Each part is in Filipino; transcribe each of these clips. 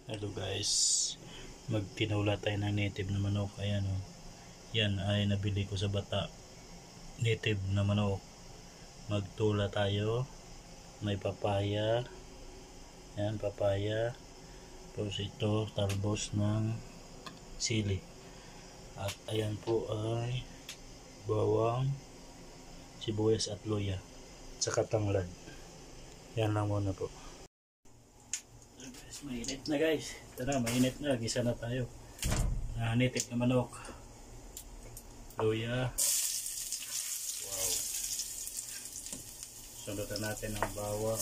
Hello guys, magtinula tayo ng native na manok. Ayan o, yan ay nabili ko sa bata, native na manok. Magtula tayo, may papaya, yan papaya, tapos ito talbos ng sili, at ayan po ay bawang, sibuyas at luya, saka tanglad. Yan lang muna po. Mainit na guys, ito na, mainit na, gisa na tayo. Native na manok, luya, wow, sundutan natin ang bawang,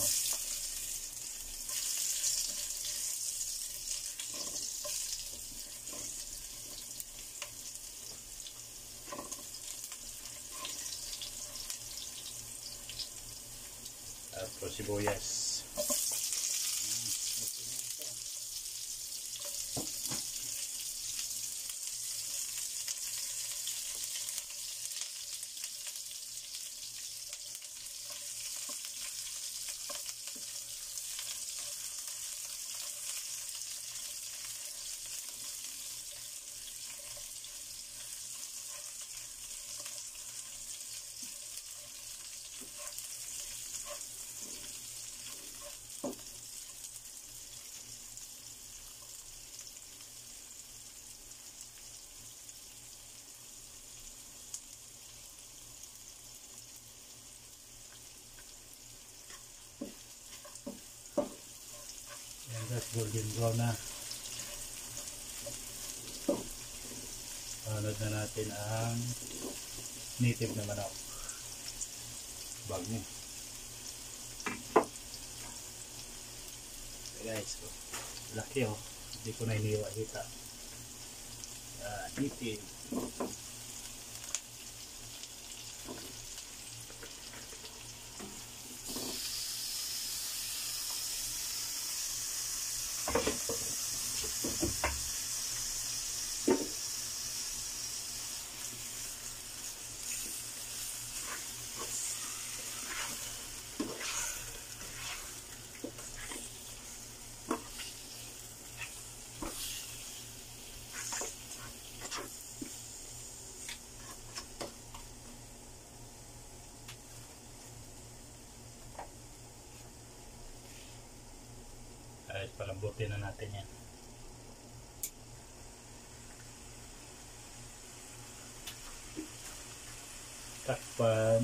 at sibuyas. Golden brown na. Panod na natin ang native na manok. Bag mo. Okay guys, so, laki oh. Hindi ko na iniwa kita. Native. Ay, palambutin na natin yan. Takpan.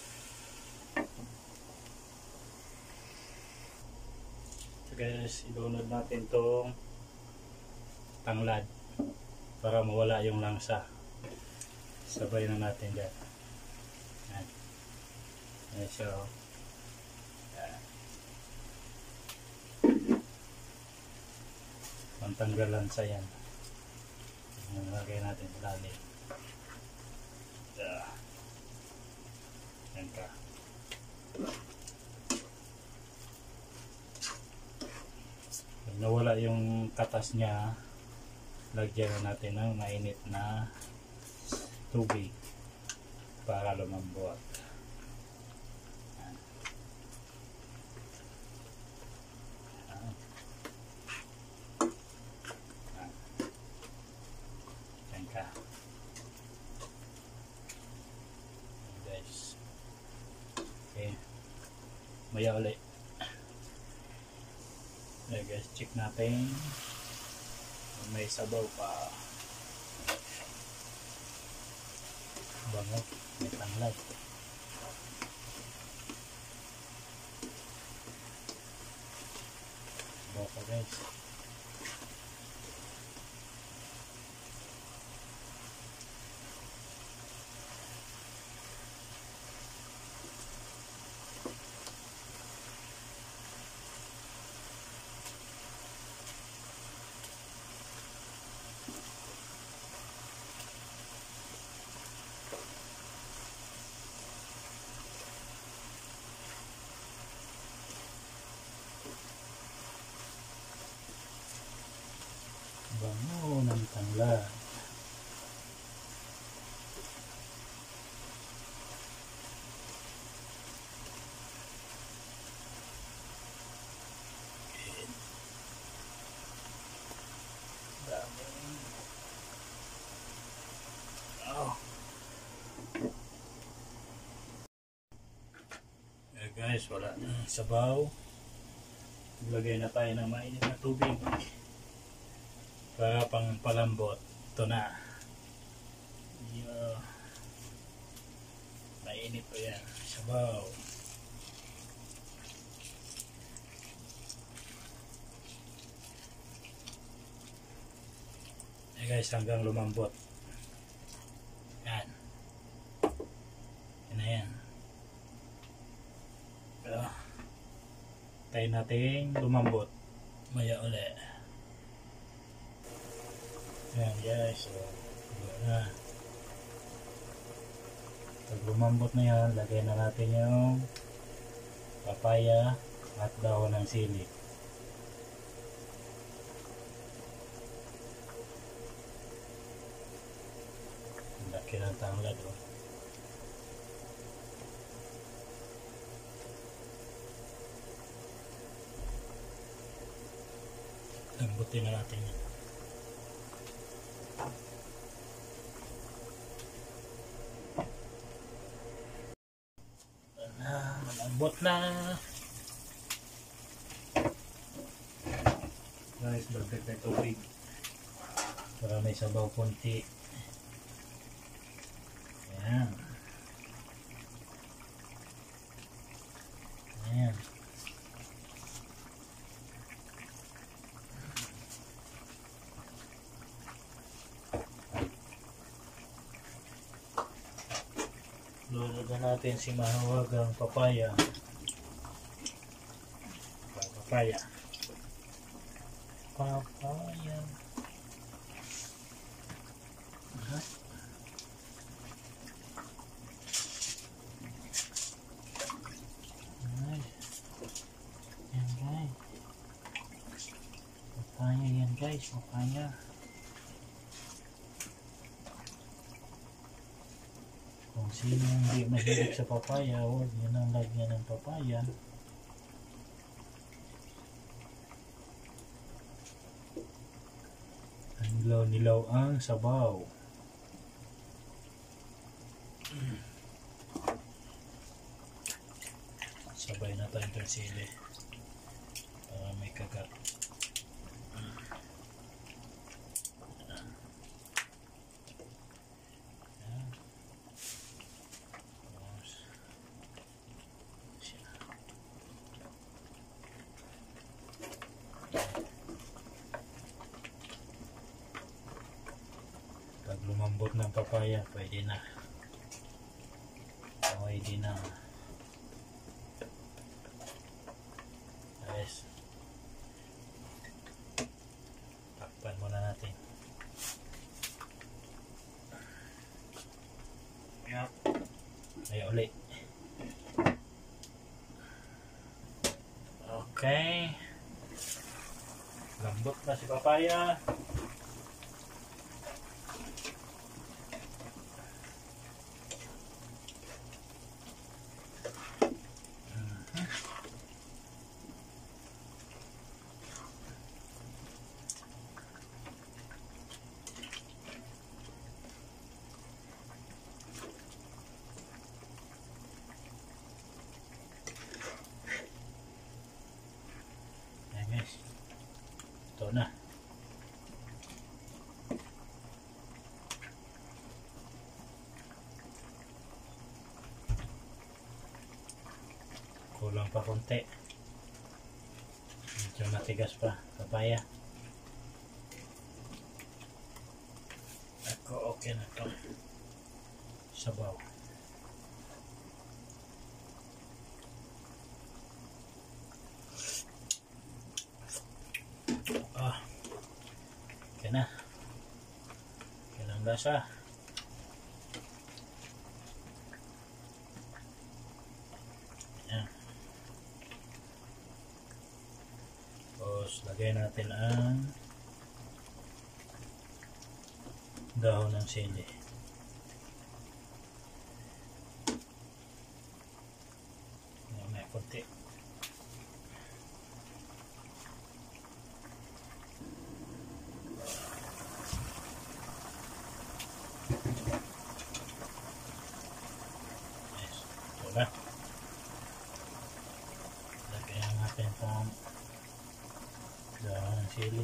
So guys, ilunod natin tong tanglad para mawala yung langsa. Sabay na natin dyan. Yan. Yan siya oh. Pantanggal langsa yan. Nalagay natin ilalim. Yan ka. Pag nawala yung katas niya, lagyan na natin ng mainit na tubig para lumambot. Yan ka. Guys. Okay. Maya ulit. Okay guys, check natin kung may sabaw pa. Bango, may tanglad. Sabaw pa guys. Guys, wala na sabaw. Lagay na tayo ng mainit na tubig para pang palambot. Ito na. Mainit pa yan. Sabaw. Guys, hanggang lumambot. Yan. Yan na yan. Tayo natin lumambot. Maya ulit. Yan guys. So, na. Pag lumambot na yan, lagay na natin yung papaya at dahon ng sili. Laki ng tanglad, oh. Lambutin na natin yan. Malambot na. Guys, bagdag na tubig para may sabaw konti. Ayan. Ayan. Lulugan natin si mahawagang papaya. Papaya. Papaya. Papaya yan guys, papaya. Kung sino hindi mahilig sa papaya, huwag nyo nang lagyan ng papaya. Ang nilaw-nilaw ang sabaw. Sabay na tayong persili para may kagat. Pag lumambot ng papaya, pwede na. Pwede na. Guys, takpan muna natin. Ayan. Ayan ulit. Okay. Lambot na si papaya. Ito na. Kulang pa konti. Medyo matigas pa papaya. Ako okay na ito. Sabaw. Okay na. Okay lang lasa. Ayan. Tapos lagay natin ang dahon ng sili. May konti. natin itong dahon ng sili.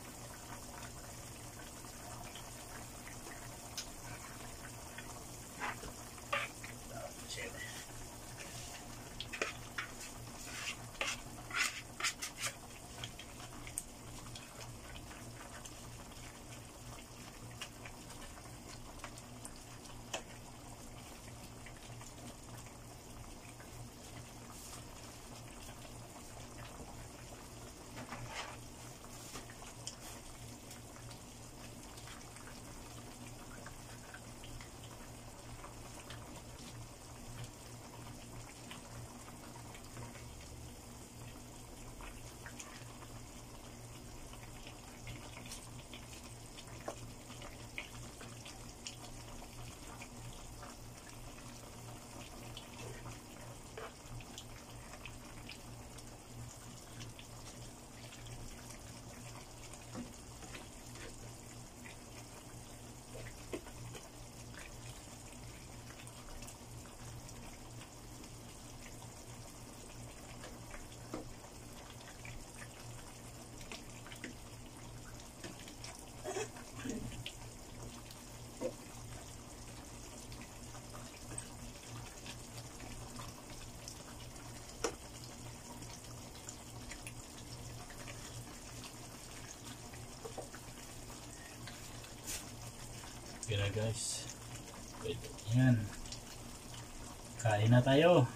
Kaya guys, yan, kain na tayo.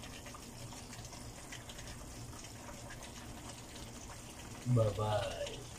Bye bye.